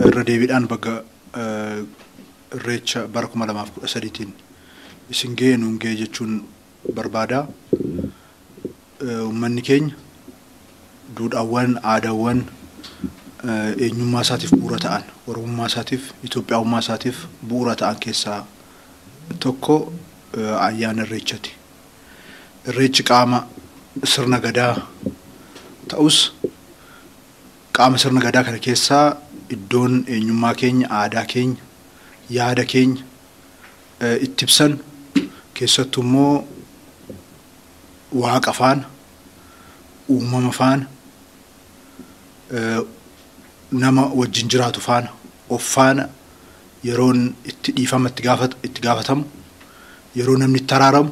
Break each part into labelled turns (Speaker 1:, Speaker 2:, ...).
Speaker 1: Radeebiidhaan bakka irreecha bara 2013tiin isin ga'e nuun ga'e jechuun barbaada. Uummanni keenya duudhaawwan aadaawwan eenyummaa isaatiif bu'uura ta'an Oromummaa isaatiif Itoophiyaawummaa isaatiif bu'uura ta'an keessaa tokko ayyaana irreechaati. Irreechi qaama sirna gadaa ta'us qaama sirna gadaa kana keessaa iddoon eenyummaa keenya aadaa keenya yaada keenya itti ibsan keessattuu immoo waaqa faana uumama faana nama wajjin jiraatu faana of faana yeroon itti dhiifama itti gaafatamu yeroo namni itti araaramu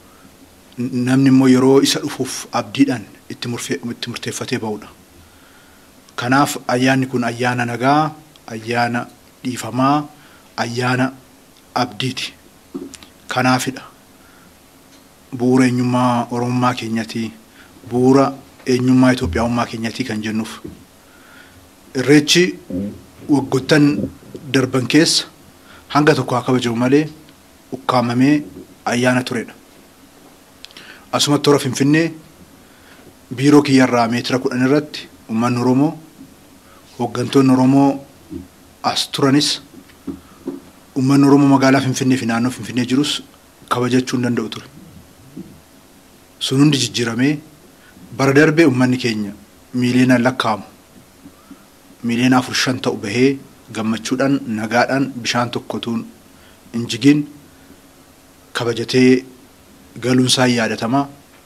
Speaker 1: namni immoo yeroo isa dhufuuf abdiidhaan itti murteeffatee ba'udha. Kanaaf ayyaanni kun ayyaana nagaa, ayyaana dhiifamaa, ayyaana abdiiti. Kanaafidha bu'uura eenyummaa Oromummaa keenyatii, bu'uura eenyummaa Itoophiyaawummaa keenyatii kan jennuuf. Irreechi waggoottan darban keessa hanga tokko haa kabajamu malee ukkaamamee ayyaana turedha. Asumatti toora Finfinnee biiroo kiyyarraa meetira 10 irratti uummanni Oromoo hooggantoonni Oromoo as turanis uummanni Oromoo magaalaa Finfinnee fi naannoo Finfinnee jirus kabajachuu hin danda'u ture. Sun hundi jijjiiramee bara darbee uummanni keenya miiliyoonaan lakkaa'amu miiliyoona 4-5 ta'u bahee gammachuudhaan nagaadhaan bishaan tokkotuun injigin kabajatee galuun isaa yaadatamaa.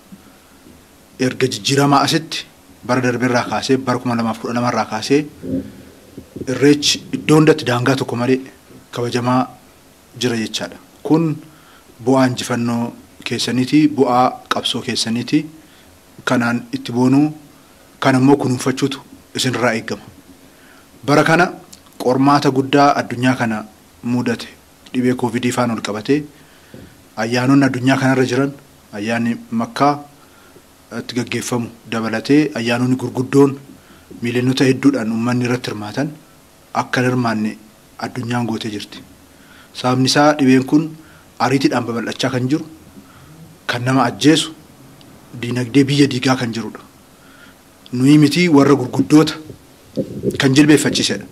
Speaker 1: Erga jijjiiramaa asitti bara darbeerraa kaasee bara 2012 irraa kaasee irreechi iddoo hundatti daangaa tokko malee kabajamaa jira jechaadha. Kun bu'aa injifannoo keessaniiti, bu'aa qabsoo keessaniiti. Kanaan itti boonuu kan immoo kunuunfachuutu isinirraa eegama. Bara kana qormaata guddaa addunyaa kana mudate dhibee Covid faana ol qabatee ayyaanonni addunyaa kanarra jiran ayyaanni Makkaa itti gaggeeffamu dabalatee ayyaanonni gurguddoon miiliyoonota hedduudhaan uummanni irratti hirmaatan akka hirmaanne addunyaan gootee jirti. Sababni isaa dhibeen kun ariitiidhaan babal'achaa kan jiru, kan nama ajjeesu, diinagdee biyya diigaa kan jirudha. Nuyi miti warra gurguddoota kan jilbeeffachiisedha.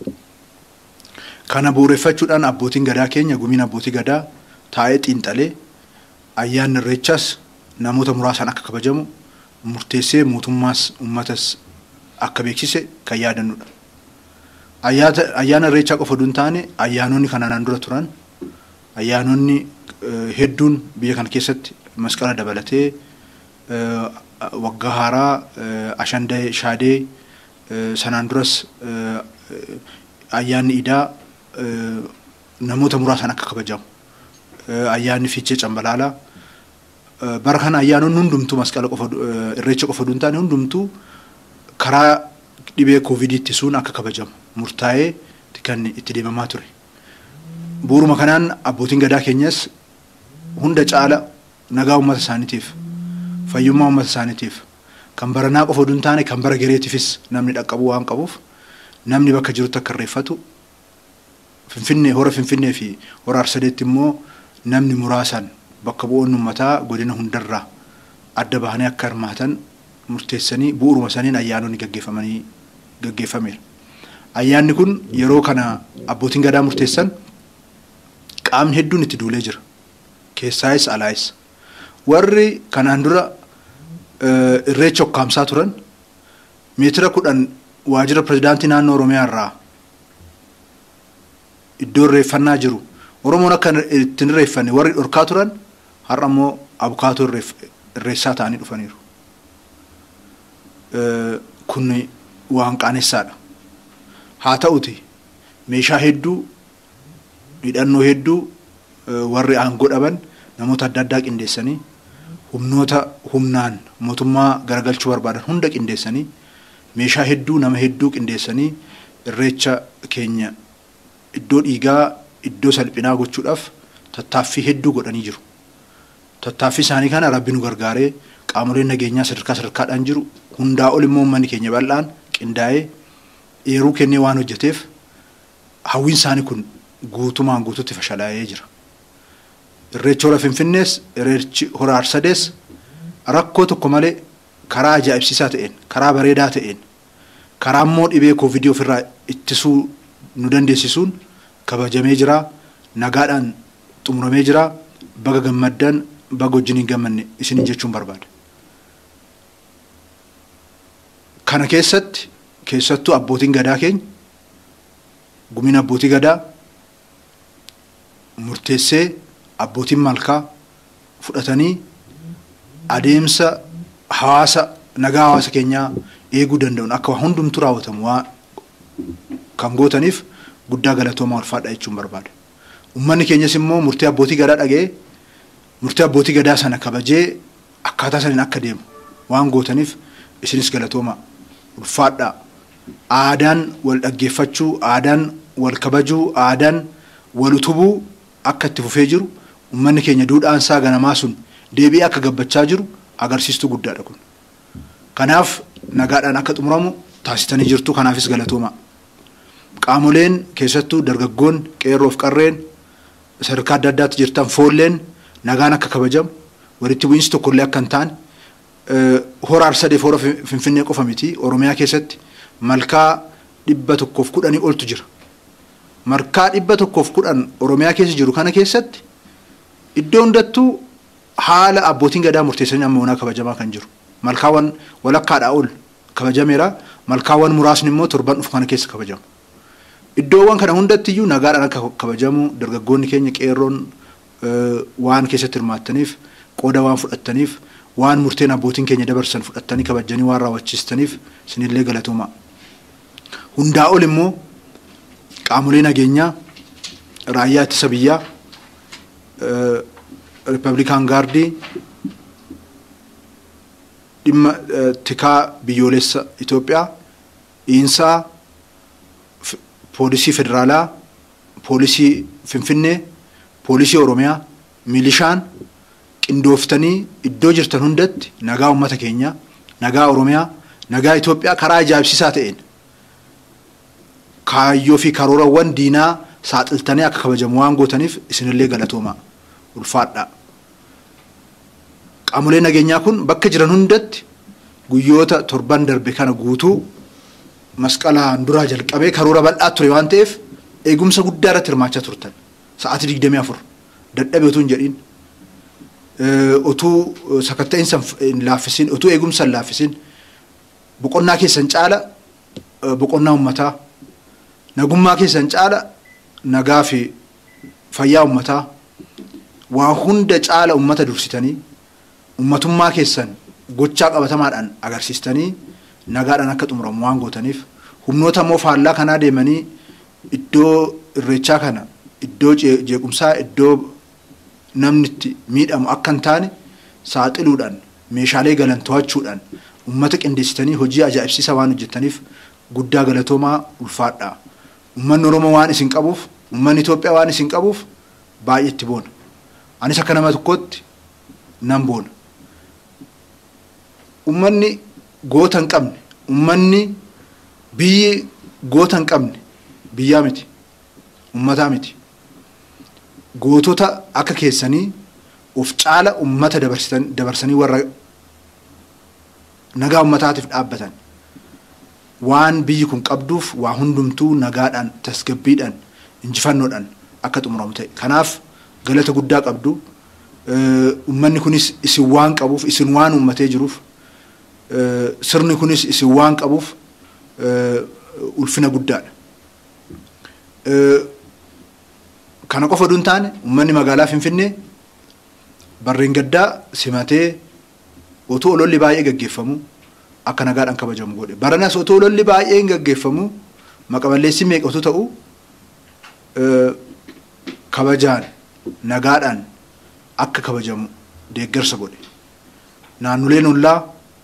Speaker 1: Kana bu'uureffachuudhaan abbootiin gadaa keenya gumiin abbootii gadaa taa'ee xiinxalee ayyaanni irreechaas namoota muraasaan akka kabajamu murteessee mootummaas uummatas akka beeksise kan yaadannudha. Ayyaana irreechaa qofa osoo hin taane ayyaanonni kanaan dura turan ayyaanonni hedduun biyya kana keessatti masqala dabalatee waggaa haaraa ashandee shaadee sanaan duras ayyaanni idaa namoota muraasaan akka kabajamu ayyaanni fiichee cambalaalaa bara kana ayyaanonni hundumtuu masqala qofa irreecha qofa osoo hin taane hundumtuu karaa dhibee Covid ittisuun akka kabajamu murtaa'ee kan itti deemamaa ture. Bu'uuruma kanaan abbootiin gadaa keenyas hunda caala nagaa uummata isaaniitiif fayyummaa uummata isaaniitiif kan baranaa qofa osoo hin taane kan bara gereetiifis namni dhaqqabuu waan qabuuf namni bakka jirutti akka irreeffatu Finfinnee hora Finfinnee fi hora Arsadeetti immoo namni muraasaan bakka bu'oonni uummataa godina hundarraa adda bahanii akka hirmaatan murteessanii bu'uuruma saniin ayyaanonni gaggeeffameera. Ayyaanni kun yeroo kana abbootiin gadaa murteessan qaamni hedduun itti duulee jira. Keessaayis alaayis. Warri kanaan dura irreecha hokkaamsaa turan meetira 10 waajjira pireezidaantii naannoo Oromiyaa irraa iddoo irreeffannaa jiru Oromoon akka ittiin irreeffanne warri dhorkaa turan har'a immoo abukaatoo irreessaa ta'anii dhufaniiru. Kun waan qaanessaadha. Haa ta'uti meeshaa hedduu hidhannoo hedduu warri aangoo dhaban namoota adda addaa qindeessanii humnoota humnaan mootummaa garagalchuu barbaadan hunda qindeessanii meeshaa hedduu nama hedduu qindeessanii irreecha keenya iddoo dhiigaa iddoo salphinaa gochuudhaaf tattaaffii hedduu godhanii jiru. Tattaaffii isaanii kana Rabbi nu gargaaree qaamoleen nageenyaa sadarkaadhaan jiru hundaa ol immoo uummanni keenya bal'aan qindaa'ee eeruu kennee waan hojjeteef hawwiin isaanii kun guutumaan guututti fashalaa'ee jira. Irreecha hora Finfinnees irreechi hora Arsadees rakkoo tokko malee karaa ajaa'ibsiisaa ta'een karaa bareedaa ta'een karaa immoo dhibee koovidii ofirraa ittisuu nu dandeessisuun kabajamee jira. Nagaadhaan xumuramee jira. Baga gammaddan baga wajjiniin gammanne isiniin jechuun barbaada. Kana keessattuu abbootiin gadaa keenya gumiin abbootii gadaa murteessee abbootiin malkaa fudhatanii adeemsa nagaa hawaasa keenyaa eeguu danda'uun akka hundumtu raawwatamu waa kan gootaniif guddaa galatoomaa ulfaadha jechuun barbaada. Uummanni keenyas immoo murtee abbootii gadaa dhaga'ee murtee abbootii gadaa sana kabajee akkaataa saniin akka deemu waan gootaniif isinis galatoomaa ulfaadha. Aadaan wal dhaggeeffachuu, aadaan wal kabajuu, aadaan wal utubuu akka itti fufee jiru uummanni keenya duudhaan isaa ganamaa sun deebi'ee akka gabbachaa jiru agarsiistuu guddaadha kun. Kanaaf nagaadhaan akka xumuramu taasistanii jirtu. Kanaafis galatoomaa. Qaamoleen keessattuu dargaggoon qeerroof qarreen sadarkaa adda addaatti jirtan foolleen nagaan akka kabajamu walitti bu'iinsi tokkollee akka hin taane hora Arsadeef hora Finfinnee qofa miti Oromiyaa keessatti malkaa 110 oltu jira. Malkaa 110 Oromiyaa keessa jiru kana keessatti iddoo hundattuu haala abbootiin gadaa murteessanii amma onaa kabajamaa kan jiru. Malkaawwan walakkaadhaa ol kabajameera. Malkaawwan muraasni immoo torban dhufu kana keessa kabajamu. Iddoowwan kana hundattiyyuu nagaadhaan akka kabajamu dargaggoonni keenya qeerroon waan keessatti hirmaattaniif qooda waan fudhattaniif waan murteen abbootiin keenya dabarsan fudhattanii kabajanii waan raawwachiistaniif isinillee galatoomaa. Hundaa ol immoo qaamolee nageenyaa raayyaa ittisa biyyaa Riippablikaan Gaardii dhimma tikaa biyyoolessa Itoophiyaa dhiinsaa poolisii federaalaa poolisii Finfinnee poolisii Oromiyaa milishaan qindooftanii iddoo jirtan hundatti nagaa uummata keenyaa nagaa Oromiyaa nagaa Itoophiyaa karaa ajaa'ibsiisaa ta'een kaayyoo fi karoorawwan diinaa saaxiltanii akka kabajamu waan gootaniif isinillee galatoomaa ulfaadha. Qaamolee nageenyaa kun bakka jiran hundatti guyyoota torban darbe kana guutuu masqalaan duraa jalqabee karoora bal'aa ture waan ta'eef eegumsa guddaa irratti hirmaachaa turtan. Sa'aatii 24 dadhabee utuu hin jedhin utuu sakatta'insa hin laaffisin utuu eegumsa hin laaffisin boqonnaa keessan caala boqonnaa uummataa nagummaa keessan caala nagaa fi fayyaa uummataa waa hunda caala uummata dursitanii uummatummaa keessan gochaa qabatamaadhaan agarsiistanii nagaadhaan akka xumuramu waan gootaniif humnoota immoo faallaa kanaa deemanii iddoo irreechaa kana iddoo jeequmsaa iddoo namni itti miidhamu akka hin taane saaxiluudhaan meeshaalee galan to'achuudhaan uummata qindeessitanii hojii ajaa'ibsiisaa waan hojjettaniif guddaa galatoomaa ulfaadha. Uummanni Oromoo waan isin qabuuf uummanni Itoophiyaa waan isin qabuuf baay'ee itti boona. Anis akka nama tokkootti nan boona. Uummanni goota hin qabne uummanni biyyi goota hin qabne biyyaa miti uummataa miti. Gootota akka keessanii of caala uummata dabarsanii warra nagaa uummataatiif dhaabbatan waan biyyi kun qabduuf waa hundumtuu nagaadhaan tasgabbiidhaan injifannoodhaan akka xumuramu ta'e. Kanaaf galata guddaa qabdu. Uummanni kunis isin waan qabuuf isin waan uummatee jiruuf sirni kunis isin waan qabuuf ulfina guddaadha. Kana qofa duun taane uummanni magaalaa Finfinnee barreen gaddaa simatee otoo ololli baay'ee gaggeeffamu akka nagaadhaan kabajamu godhe. Baranas otoo ololli baay'ee hin gaggeeffamu maqaballeessi meeqatu ta'u kabajaan nagaadhaan akka kabajamu deeggarsa godhe. Naannoleen ollaa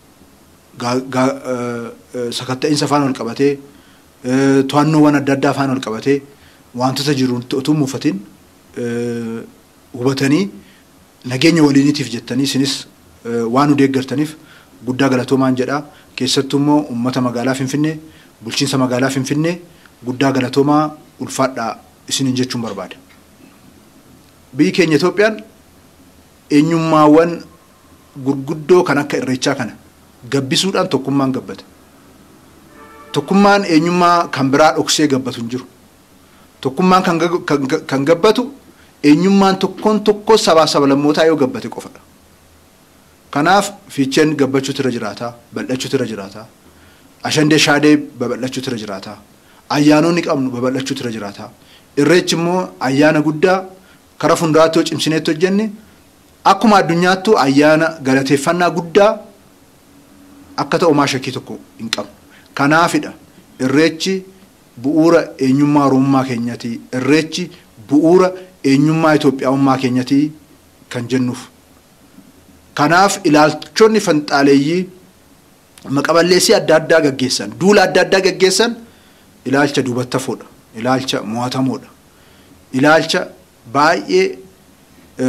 Speaker 1: sakatta'insa afaan ol qabatee to'annoowwan adda addaa afaan ol qabatee wantoota jiru utuu muufatiin hubatanii nageenya waliiniitiif jettanii isinis waan deeggartaniif guddaa galatoomaan jedha. Keessattuu immoo uummata magaalaa Finfinnee bulchiinsa magaalaa Finfinnee guddaa galatoomaa ulfaadhaa isinin jechuun barbaada. Biyyi keenya Itoophiyaan eenyummaawwan gurguddoo kan akka irreechaa kana gabbisuudhaan tokkummaan gabbata. Tokkummaan eenyummaa kan biraa dhoksee gabbatu hin jiru. Tokkummaan kan gabbatu eenyummaan tokkoon tokko sabaa sablammootaa yoo gabbate qofadha. Kanaaf fiicheen gabbachuutu irra jiraata, bal'achuutu irra jiraata. Ashandee shaadee babal'achuutu irra jiraata. Ayyaanonni qabnu babal'achuutu irra jiraata. Irreechi immoo ayyaana guddaa karaa fuulduraatti cimsineetti hojjenne akkuma addunyaattu ayyaana galateeffannaa guddaa akka ta'u shakkii tokko hin qabu. Kanaafidha irreechi bu'uura eenyummaa Oromummaa keenyaati. Irreechi bu'uura eenyummaa Itoophiyaawummaa keenyaati kan jennuuf. Kanaaf ilaalchonni fanxaaleeyyii maqaballeessii adda addaa gaggeessan, duula adda addaa gaggeessan ilaalcha duubattafoodha, ilaalcha mo'atamoodha, ilaalcha baay'ee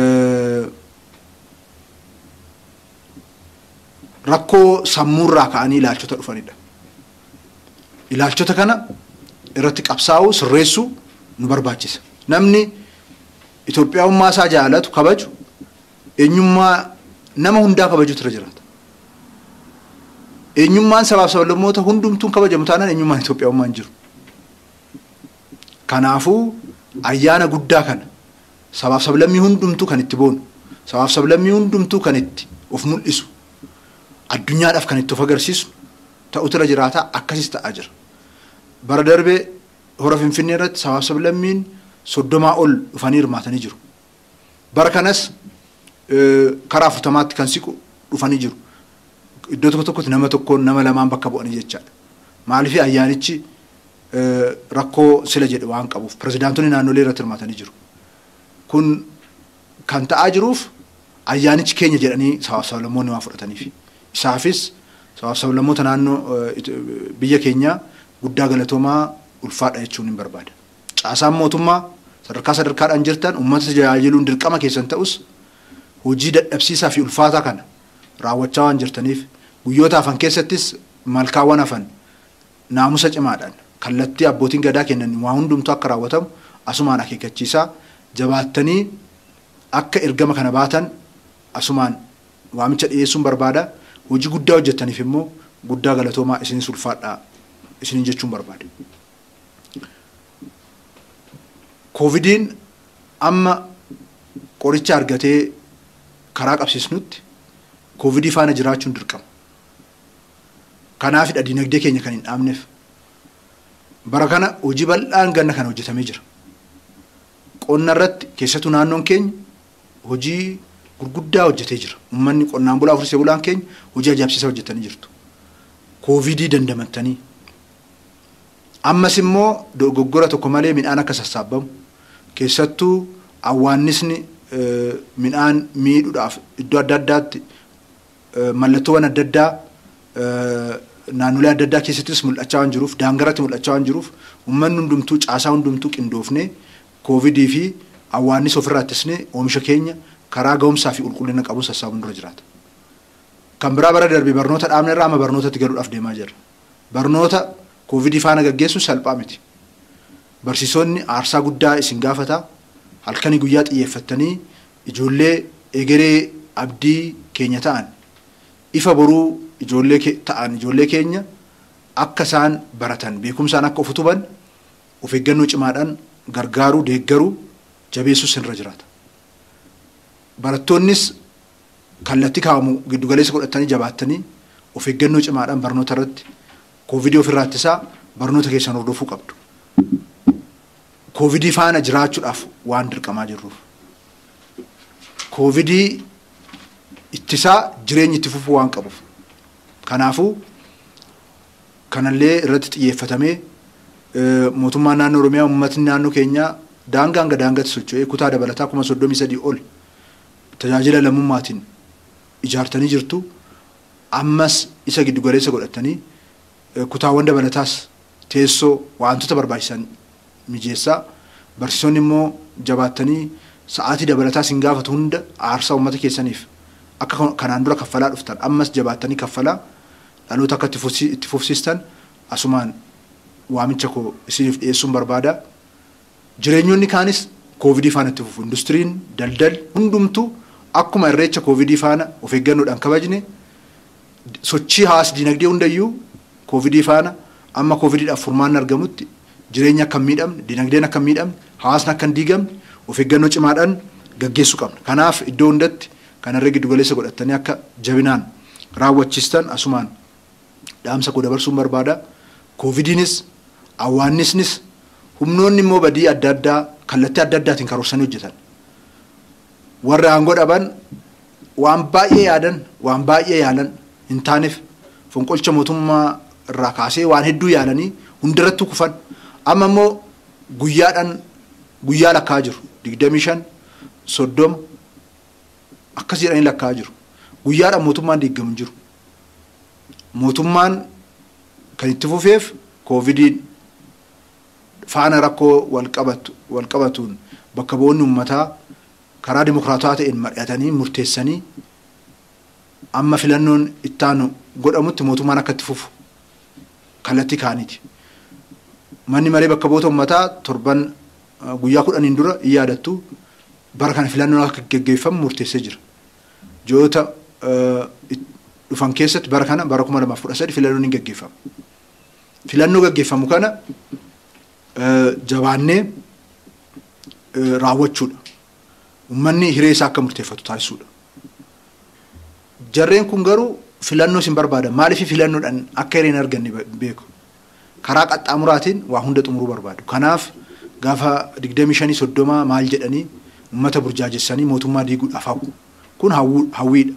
Speaker 1: rakkoo sammuurraa ka'anii ilaalchota dhufanidha. Ilaalchota kana irratti qabsaa'uu sirreessuu nu barbaachisa. Namni Itoophiyaawummaa isaa jaalatu kabaju eenyummaa nama hundaa kabajuutu irra jiraata. Eenyummaan sabaaf sablammoota hundumtuun kabajamu taanaan eenyummaan Itoophiyaawummaa hin jiru. Kanaafuu ayyaana guddaa kana sabaaf sablammii hundumtuu kan itti boonu, sabaaf sablammii hundumtuu kan itti of mul'isu, addunyaadhaaf kan itti of agarsiisu ta'utu irra jiraata. Akkasis ta'aa jira. Bara darbee hora Finfinnee irratti sabaaf sablammiin 30 ol dhufanii hirmaatanii jiru. Bara kanas karaa 40tti kan siqu dhufanii jiru. Iddoo tokko tokkotti nama tokkoon nama lamaan bakka bu'anii jechaadha. Maaliif ayyaanichi rakkoo sila jedhe waan qabuuf pireezidaantonni naannolee irratti hirmaatanii jiru. Kun kan ta'aa jiruuf ayyaanichi keenya jedhanii sabaaf sablammoonni waan fudhataniif. Isaafis sabaaf sablammoota naannoo biyya keenyaa guddaa galatoomaa ulfaadha jechuun hin barbaada. Caasaan mootummaa sadarkaadhaan jirtan uummata tajaajiluun dirqama keessan ta'us hojii dadhabsiisaa fi ulfaataa kana raawwachaa waan jirtaniif guyyoota hafan keessattis malkaawwan hafan naamusa cimaadhaan kallattii abbootiin gadaa kennan waa hundumtuu akka raawwatamu asumaan akeekkachiisaa jabaattanii akka ergama kana baatan asumaan waamicha dhiyeessuun barbaada. Hojii guddaa hojjettaniif immoo guddaa galatoomaa isinis ulfaadhaa isinin jechuun barbaada. Koovidiin amma qoricha argatee karaa qabsiisnutti koovidii faana jiraachuun dirqama. Kanaafidha dinagdee keenya kan hin dhaabneef. Bara kana hojii bal'aan ganna kana hojjetamee jira. Qonna irratti keessattuu naannoon keenya hojii gurguddaa hojjetee jira. Uummanni qonnaan bulaa fursee bulaan keenya hojii ajaa'ibsiisaa hojjetanii jirtu. Koovidii dandamattanii. Ammas immoo dogoggora tokko malee midhaan akka sassaabamu keessattuu awwaannisni midhaan miidhuudhaaf iddoo adda addaatti mallattoowwan adda addaa naannolee adda addaa keessattis mul'achaa waan jiruuf daangaratti mul'achaa waan jiruuf uummanni hundumtuu caasaa hundumtuu qindoofnee koovidii fi awwaannis ofirraa ittisnee oomisha keenya karaa ga'umsaa fi qulqullina qabuun sassaabuun dura jiraata. Kan biraa bara darbee barnoota dhaabne irraa amma barnootatti galuudhaaf deemaa jirra. Barnoota koovidii faana gaggeessuun salphaa miti. Barsiisonni aarsaa guddaa isin gaafata. Halkanii guyyaa xiyyeeffattanii ijoollee egeree abdii keenya ta'an ifa boruu ijoollee keenya akka isaan baratan beekumsaan akka of utuban of eeggannoo cimaadhaan gargaaruu deeggaruu jabeessuus irra jiraata. Barattoonnis kallattii kaa'amu giddugaleessa godhatanii jabaattanii of eeggannoo cimaadhaan barnoota irratti koovidii ofirraa ittisaa barnoota keessan hordofuu qabdu. Koovidii faana jiraachuudhaaf waan dirqamaa jirruuf. Koovidii ittisaa jireenya itti fufuu waan qabuuf. Kanaafuu kanallee irratti xiyyeeffatamee mootummaan naannoo Oromiyaa uummatni naannoo keenyaa daangaa hanga daangaatti socho'ee kutaa dabalataa 33 ol tajaajila lammummaatiin ijaartanii jirtu. Ammas isa giddugaleessa godhatanii kutaawwan dabalataas teessoo wantoota barbaachisan mijeessaa barsiisonni immoo jabaattanii sa'aatii dabalataa sin gaafatu hunda aarsaa uummata keessaniif akka kanaan dura kaffalaa dhuftan ammas jabaattanii kaffalaa dhaloota akka itti fufsiistan asumaan waamicha koo isiniif dhiyeessuun barbaada. jireenyonni kaanis koovidii faana itti fufu industiriin daldal hundumtu akkuma irreecha koovidii faana of eeggannoodhaan kabajne sochii hawaas dinagdee hundayyuu koovidii faana amma koovidiidhaaf furmaanni argamutti jireenya akka miidhamne dinagdeen akka miidhamne hawaasni akka diigamne of eeggannoo cimaadhaan gaggeessuu qabna. Kanaaf iddoo hundatti kanarra giddu galeessa godhatanii akka jabinaan raawwachiistan asumaan dhaamsa koo dabarsuun barbaada. Koovidiinis awwaannisnis humnoonni immoo badii adda addaa kallattii adda addaatiin karoorsanii hojjetan. Warra aangoo dhaban waan baay'ee yaadan waan baay'ee yaalan hin taaneef fonqolcha mootummaa irraa kaasee waan hedduu yaalanii hundarratti kufan. Amma immoo guyyaa lakkaa jiru 25 30 akkas jedhanii lakkaa jiru. Guyyaadhaan mootummaan diigamu jiru. Mootummaan kan itti fufeef koovidiin faana rakkoo wal qabatuun bakka bu'oonni uummataa karaa dimokiraatawaa ta'een mari'atanii murteessanii amma filannoon ittaanu godhamutti mootummaan akka itti fufu kallattii kaaniiti. Manni maree bakka bu'oota uummataa torban guyyaa 10 dura hin yaadattu bara kana filannoon akka gaggeeffamu murteessee jira. Ji'oota dhufan keessatti bara kana bara 2013 filannoon hin gaggeeffamu. Filannoo gaggeeffamu kana jabaannee raawwachuudha. Uummanni hiree isaa akka murteeffatu taasisuudha. Jarreen kun garuu filannoo sin barbaada. Maaliif filannoodhaan akka hireen arganne beeku. Karaa qaxxaamuraatiin waa hunda xumuruu barbaadu. Kanaaf gaafa 25 30 maal jedhanii uummata burjaajessanii mootummaa diiguudhaaf hawwu. Kun hawwiidha.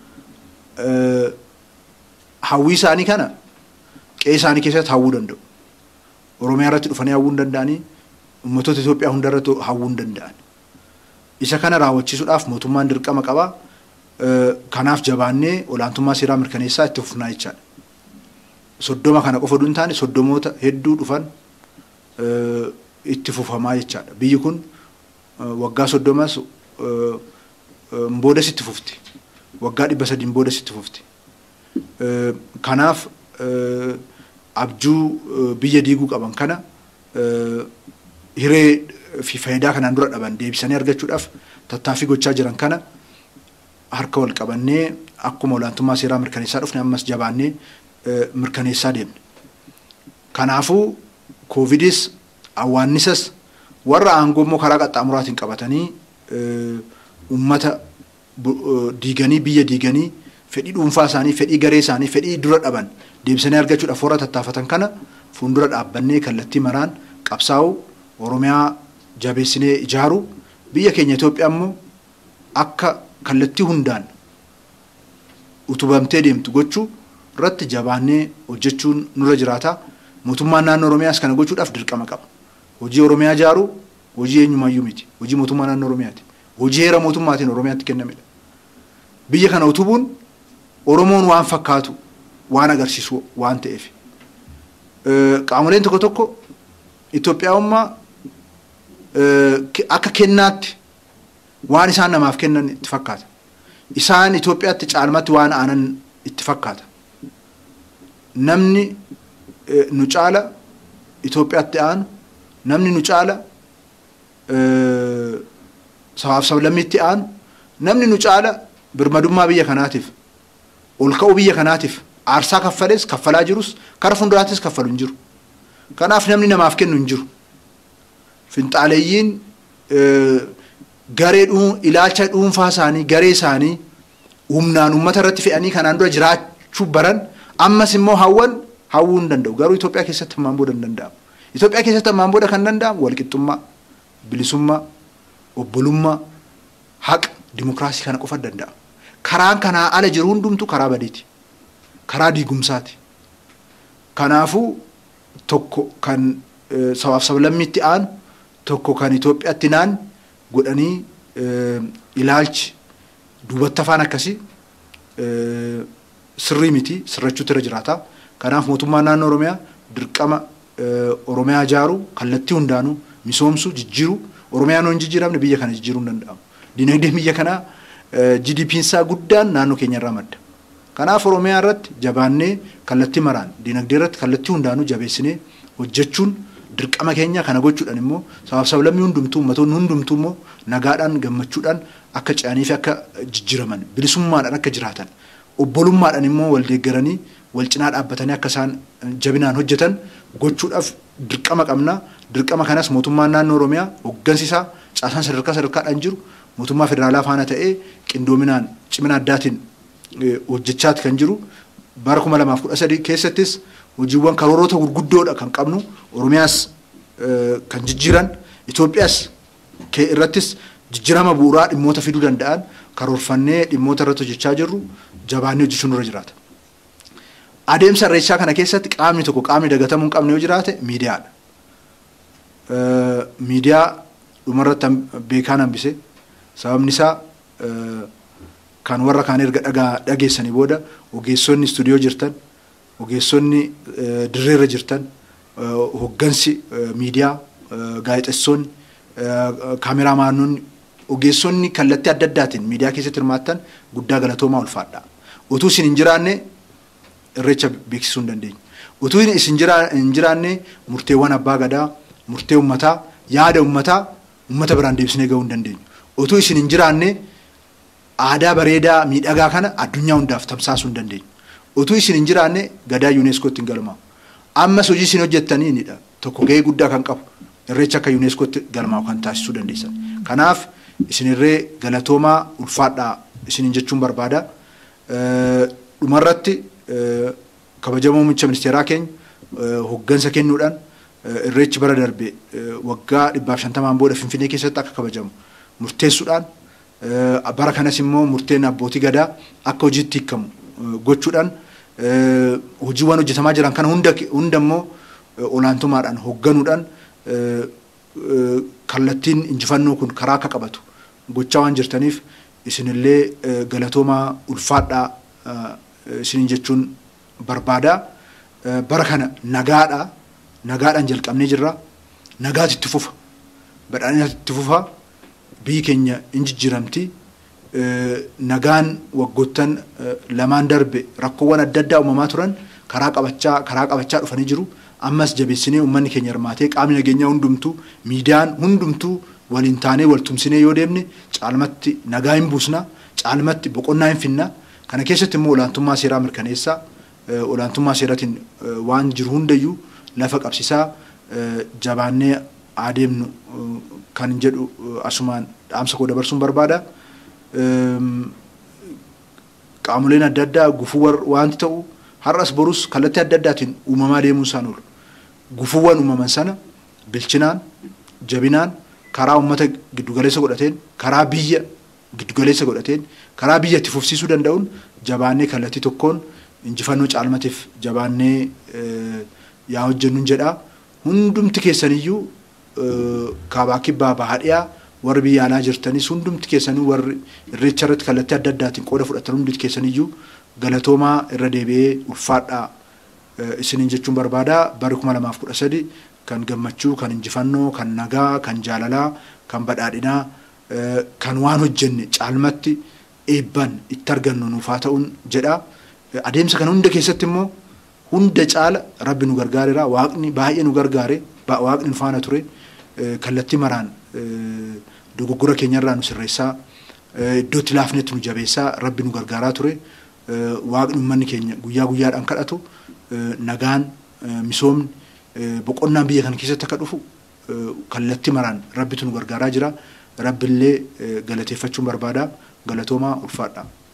Speaker 1: Hawwii isaanii kana qe'ee isaanii keessatti hawwuu danda'u. Oromiyaa irratti dhufanii hawwuu hin danda'anii uummattoota Itoophiyaa hundarratti hawwuu hin danda'an. Isa kana raawwachiisuudhaaf mootummaan dirqama qaba. Kanaaf jabaannee olaantummaa seeraa mirkaneessaa itti fufnaa jechaadha. 30 kana qofa hin taane 30moota hedduu dhufan itti fufamaa jechaadha. Biyyi kun waggaa 30 boodas itti fufti. Waggaa 300 boodas itti fufti. Kanaaf abjuu biyya diiguu qaban kana hiree fi faayidaa kanaan dura dhaban deebisanii argachuudhaaf tattaaffii gochaa jiran kana harka wal qabannee akkuma olaantummaa seeraa mirkaneessaa dhufne ammas jabaannee mirkaneessaa deemne. Kanaafuu koovidis awwaannisas warra aangoo immoo karaa qaxxaamuraatiin qabatanii uummata diiganii biyya diiganii fedhii dhuunfaa isaanii fedhii garee isaanii fedhii dura dhaban deebisanii argachuudhaaf warra tattaafatan kana fuuldura dhaabbannee kallattii maraan qabsaa'u Oromiyaa jabeessinee ijaaru biyya keenya Itoophiyaa immoo akka kallattii hundaan utubamtee deemtu gochuu irratti jabaannee hojjechuun nurra jiraata. Mootummaan naannoo Oromiyaas kana gochuudhaaf dirqama qaba. Hojii Oromiyaa ijaaru hojii eenyumayyuu miti. Hojii mootummaa naannoo Oromiyaati. Hojii heera mootummaatiin Oromiyaatti kennamedha. Biyya kana utubuun Oromoon waan fakkaatu waan agarsiisu waan ta'eef qaamoleen tokko tokko Itoophiyaawummaa akka kennaatti waan isaan namaaf kennan itti fakkaata. Isaan Itoophiyaatti caalmatti waan aanan itti fakkaata. Namni nu caala Itoophiyaatti aanu namni nu caala sabaaf sablammiitti aanu namni nu caala birmadummaa biyya kanaatiif ol ka'uu biyya kanaatiif aarsaa kaffalees kaffalaa jirus kara fuulduraattis kaffalu hin jiru. Kanaaf namni namaaf kennu hin jiru. Finxaaleeyyiin garee ilaalcha dhuunfaa isaanii garee isaanii humnaan uummata irratti fe'anii kanaan dura jiraachuu baran ammas immoo hawwuu hin danda'u. Garuu Itoophiyaa keessatti hammaan booda hin danda'amu. Itoophiyaa keessatti hammaan booda kan danda'amu walqixxummaa, bilisummaa, obbolummaa, haqa, dimokiraasii kana qofa danda'a. Karaan kanaa ala jiru hundumtu karaa badiiti. Karaa diigumsaati. Kanaafuu tokko kan sabaaf sablammiitti aanu tokko kan Itoophiyaatti naan godhanii ilaalchi duubatti afaan akkasii sirrii miti sirrachuutti irra jiraata. Kanaaf mootummaan naannoo Oromiyaa dirqama Oromiyaa ijaaru kallattii hundaanuu misoomsu jijjiiru Oromiyaan hin jijjiiramne biyya kana jijjiiruu hin danda'amu. Dinagdeen biyya kanaa GDP'n isaa guddaan naannoo keenya irraa madda. Kanaaf Oromiyaa irratti jabaannee kallattii maraan dinagdee irratti kallattii hundaanuu jabeessinee hojjechuun dirqama keenya kana gochuudhaan immoo sablammii hundumtuu ummatoonni hundumtuu immoo nagaadhaan gammachuudhaan akka ce'anii fi akka jijjiraman bilisummaadhaan akka jiraatan obbolummaadhaan immoo wal deeggaranii wal cinaa dhaabbatanii akka isaan jabinaan hojjetan gochuudhaaf dirqama qabna. Dirqama kanas mootummaan naannoo Oromiyaa hooggansiisaa caasaan sadarkaadhaan jiru mootummaa federaalaa faana ta'ee qindoominaan cimina addaatiin hojjechaati kan jiru. Bara 2013 keessattis hojiiwwan karoorota gurguddoodha kan qabnu Oromiyaas kan jijjiiran Itoophiyaas irrattis jijjiirama bu'uuraa dhimmoota fiduu danda'an karoorfannee dhimmoota irratti hojjechaa jirru jabaannee hojjechuun irra jiraata. Adeemsa irreechaa kana keessatti qaamni dagatamuu hin qabne yoo jiraate miidiyaadha. Miidiyaa dhumarratti beekaan hambise sababni isaa kan warra kaan erga dhageessanii booda ogeessonni istuudiyoo jirtan ogeessonni dirreerra jirtan hoggansi miidiyaa gaazexeessonni kaameraamaanonni ogeessonni kallattii adda addaatiin miidiyaa keessatti hirmaattan guddaa galatoomaa ulfaadha. Utuu isin hin jiraanne irreecha beeksisuu hin dandeenyu. Utuu isin hin jiraanne murteewwan abbaa gadaa murtee ummataa yaada ummata biraan deebisnee gahuu hin dandeenyu. Utuu isin hin jiraanne aadaa bareedaa miidhagaa kana addunyaa hundaaf tamsaasuu hin dandeenyu. Utuu isin hin jiraanne gadaa UNESCOtti hin galmaa'u. Ammas hojii isin hojjettaniinidha tokko gahee guddaa kan qabu irreecha akka UNESCOtti galmaa'u kan taasisuu dandeessan. Kanaaf isin irree galatoomaa ulfaadhaa isin jechuun barbaada. Dhumarratti kabajamoo muummicha ministeeraa keenya hoggansa kennuudhaan irreechi bara darbe waggaa 150 booda Finfinnee keessatti akka kabajamu murteessuudhaan bara kanas immoo murteen abbootii gadaa akka hojiitti hiikamu gochuudhaan hojiiwwan hojjetamaa jiran kana hunda immoo olaantummaadhaan hogganuudhaan kallattiin injifannoo kun karaa akka qabatu gochaa waan jirtaniif isinillee galatoomaa ulfaadhaa isin jechuun barbaada. Bara kana nagaadhaan jalqabnee jirra. Nagaatti itti fufa. Badhaadhinatti itti fufa. Biyyi keenya injijjiiramti. Nagaan waggoottan lamaan darbe rakkoowwan adda addaa uumamaa turan karaa qabachaa dhufanii jiru. Ammas jabeessinee uummanni keenya hirmaatee qaamni nageenyaa hundumtuu miidiyaan hundumtuu waliin taanee wal tumsinee yoo deemne caalmatti nagaa hin buusna. Caalmatti boqonnaa hin finna. Kana keessatti immoo olaantummaa seeraa mirkaneessaa. Olaantummaa seeraatiin waan jiru hundayyuu lafa qabsiisaa jabaannee adeemnu kan jedhu asumaan dhaamsa koo dabarsuun barbaada. Qaamoleen adda addaa gufuu wanti ta'u har'as borus kallattii adda addaatiin uumamaa deemuu isaan oolu. Gufuuwwan uumaman sana bilchinaan jabinaan karaa uummata giddugaleessa godhateen karaa biyya giddugaleessa godhateen karaa biyya itti fufsiisuu danda'uun jabaannee kallattii tokkoon injifannoo caalmatiif jabaannee yaa hojjennuun jedha. Hundumti keessaniyyuu kaabaa kibbaa bahaadhiyaa warri biyya alaa jirtanis hundumti keessanii warri irreecha irratti kallattii adda addaatiin qooda fudhatan hundumti keessaniyyuu galatoomaa irra deebi'ee ulfaadhaa isiniin jechuun barbaada. Bara 2013 kan gammachuu kan injifannoo kan nagaa kan jaalalaa kan badhaadhinaa kan waan hojjenne caalmatti eebban itti argannu nuuf haa ta'uun jedha. Adeemsa kana hunda keessatti immoo hunda caala rabbi nu gargaareera. Waaqni baay'ee nu gargaare. Waaqni nu faana ture. Kallattii maraan dogoggora keenyarraa nu sirreessaa. Iddootti laafnetti nu jabeessaa rabbi nu gargaaraa ture. Waaqni uummanni keenya guyyaa guyyaadhaan kadhatu nagaan misoomni boqonnaan biyya kana keessatti akka dhufu kallattii maraan rabbitu nu gargaaraa jira. Rabbillee galateeffachuun barbaada. Galatoomaa ulfaadhaa.